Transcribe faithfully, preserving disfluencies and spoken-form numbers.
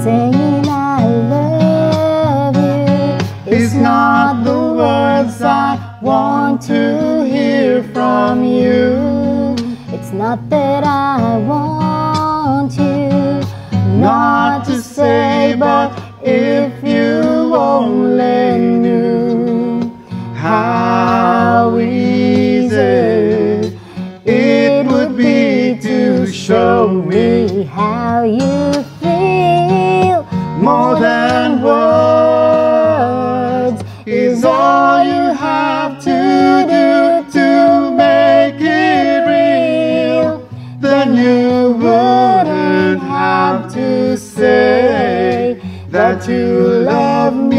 saying I love you is not the words I want to hear from you. It's not that I want you not to say, but if you only knew how easy it would be to show me how you feel. More than words is all you have to do to make it real. Then you wouldn't have to say that you love me.